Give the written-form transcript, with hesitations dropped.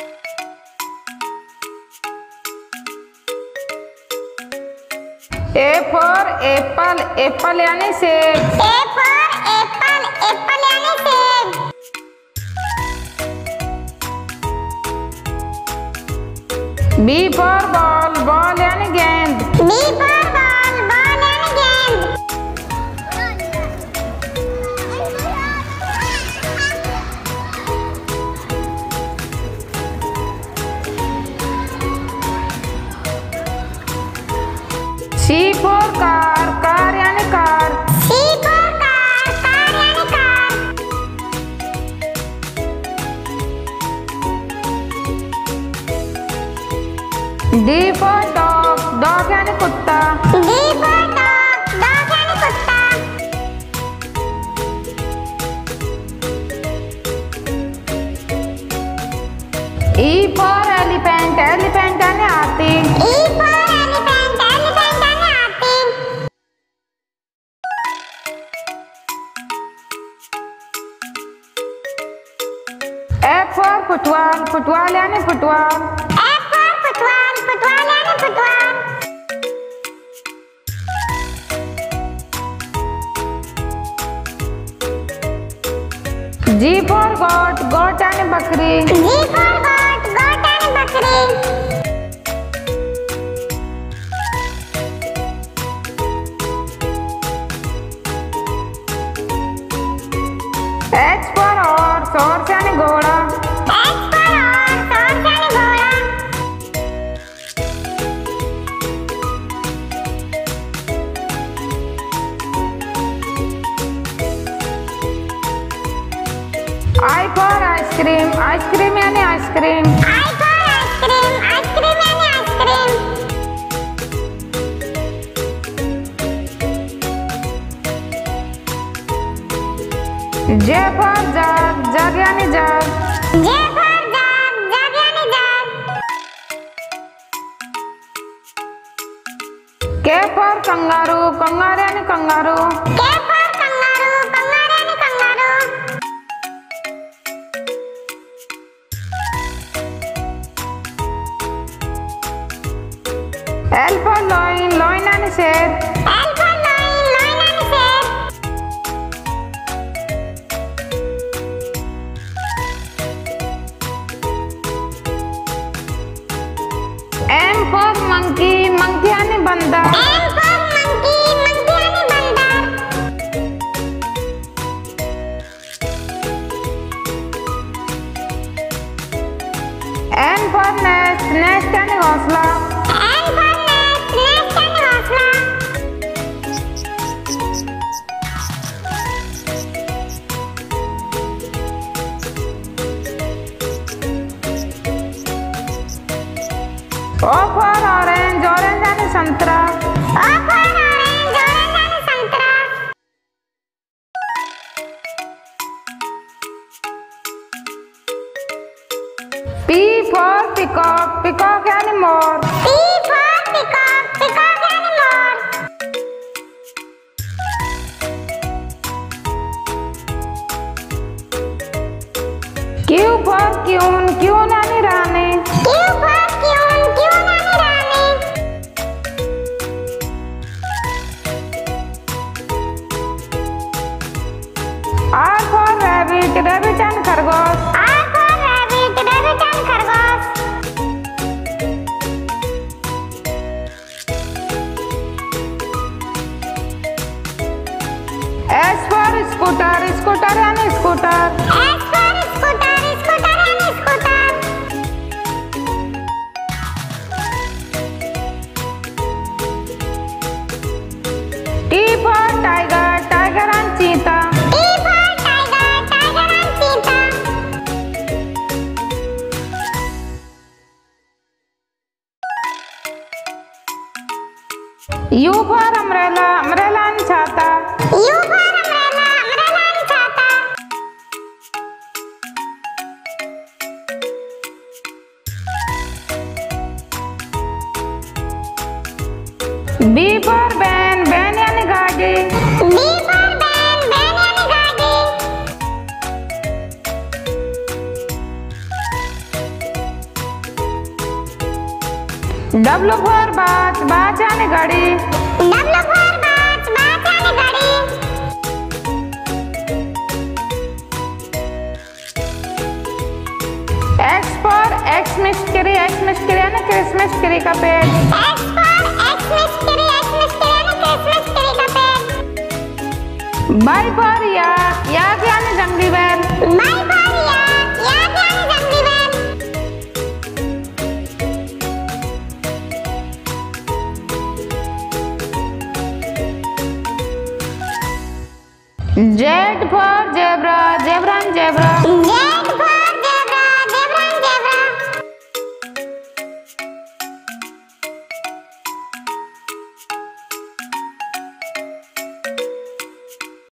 A for Apple, Apple यानी सेब। A for Apple, Apple यानी सेब। बी फॉर बॉल, बॉल यानी गेंद। बी फॉर बॉल, बॉल यानी गेंद। सी फॉर कार, कार यानी car. C for car, car यानी car. D for dog, dog यानी कुत्ता। डी फॉर डॉग, डॉग यानी कुत्ता। ई फॉर एलिफेंट, एलिफेंट यानी हाथी। ई फॉर एलिफेंट, एलिफेंट यानी हाथी। एफ फॉर फुटबॉल, फुटबॉल यानी football. F for football, football यानी football. G for goat, goat यानी बकरी। जी फॉर गोट, गोट यानी बकरी। एच फॉर हॉर्स यानी घोड़ा। एच फॉर हॉर्स यानी घोड़ा। आई फॉर आइसक्रीम, आइसक्रीम यानी ice cream. I for ice cream, ice cream यानी ice cream. J for jug, jug यानी jug. J for jug, jug यानी jug. K for kangaroo, kangaroo यानी kangaroo. K for kangaroo, kangaroo यानी kangaroo. L for lion, lion यानी शेर। L for line, line यानी शेर। M for monkey, monkey यानी बंदर। एम फॉर मंकी, मंकी यानी बंदर। एन फॉर नेस्ट, नेस्ट यानी घोंसला। एन फॉर नेस्ट, नेस्ट यानी घोंसला। ओ फॉर ऑरेंज, ऑरेंज यानी संतरा। ओ फॉर ऑरेंज, ऑरेंज यानी संतरा। पी फॉर पिकॉक, पिकॉक यानी मोर। पी फॉर पिकॉक, पिकॉक यानी मोर। क्यू फॉर क्यून, क्यून यानी रानी। क्यू फॉर क्यून, क्यून यानी रानी। आर फॉर रैबिट, रैबिट यानी खरगोश। आर फॉर रैबिट, रैबिट यानी खरगोश। एस फॉर स्कूटर, स्कूटर यानी scooter. S for scooter, scooter यानी scooter. T for tiger, tiger यानी चीता। टी फॉर टाइगर, टाइगर यानी चीता। यू फॉर अम्ब्रेला, अम्ब्रेला यानी छाता। यू फॉर अम्ब्रेला, अम्ब्रेला यानी छाता। बी फॉर बैन, बैन यानी गाड़ी। बी फॉर बैन, बैन यानी गाड़ी। डब्ल्यू फॉर बाज, बाज यानी घड़ी। डब्ल्यू फॉर बाज, बाज यानी घड़ी। X for Xmas tree, Xmas tree यानी क्रिसमस ट्री का पेड़। X for Xmas tree, Xmas tree यानी क्रिसमस ट्री का पेड़। बाई फॉर याक, याक यानी जंगली बैल। बाई फॉर याक, याक यानी जंगली बैल। Z for zebra, zebra and zebra.